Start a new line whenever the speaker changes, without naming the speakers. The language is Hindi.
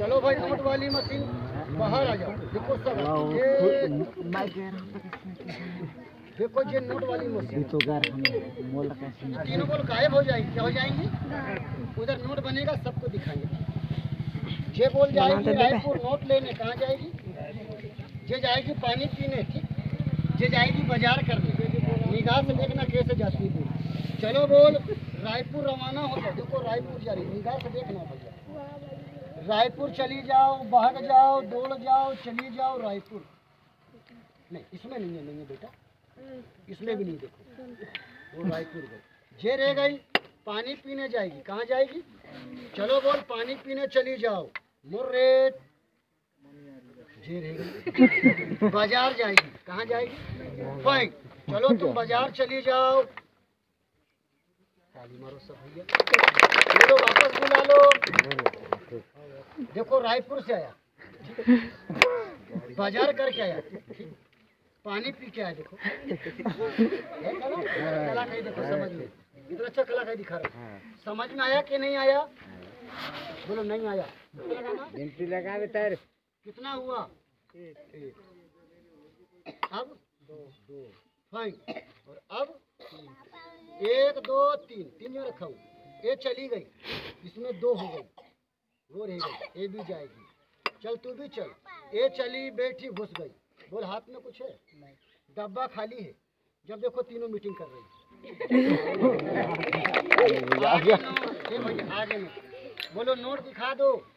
चलो भाई नोट वाली मशीन बाहर आ जाओ। देखो सब देखो ये नोट वाली मशीन तीनों बोल गायब हो जाएगी। क्या हो जाएंगी? उधर नोट बनेगा, सबको दिखाएंगे। ये बोल जाएगी रायपुर नोट लेने। कहाँ जाएगी? ये जाएगी पानी पीने, ठीक। ये जाएगी बाजार करने। निगाह से देखना कैसे जाती है। चलो बोल रायपुर रवाना हो जाओ। देखो रायपुर जा रही, निगाह से देखना भैया। रायपुर चली जाओ, भाग जाओ, दौड़ जाओ, चली जाओ रायपुर। नहीं इसमें नहीं है, नहीं है बेटा, इसमें भी नहीं। देखो वो रायपुर गई। ये रह गई पानी पीने जाएगी। कहाँ जाएगी? चलो बोल पानी पीने चली जाओ। मुर्रे ये रह गई बाजार जाएगी। कहाँ जाएगी? फाइन। चलो तुम बाजार चली जाओ। ताली मारो सब भैया, चलो वापस बुला लो। देखो रायपुर से आया, बाजार करके आया, पानी पी के आया। देखो कलाकारी देखो, समझ में इतना अच्छा कलाकारी दिखा रहा है। समझ में आया कि नहीं आया? बोलो नहीं आया।
गिनती लगा बेटा।
कितना हुआ? अब 2 फाइन। और अब 1 2 3 तीन में रखा हूँ। ये चली गई, इसमें 2 हो गई, वो रह गई। ये भी जाएगी। चल तू भी चल। ये चली बैठी घुस गई। बोल हाथ में कुछ है? डब्बा खाली है। जब देखो तीनों मीटिंग कर रही है। आगे नोट, आगे नोट। बोलो नोट दिखा दो।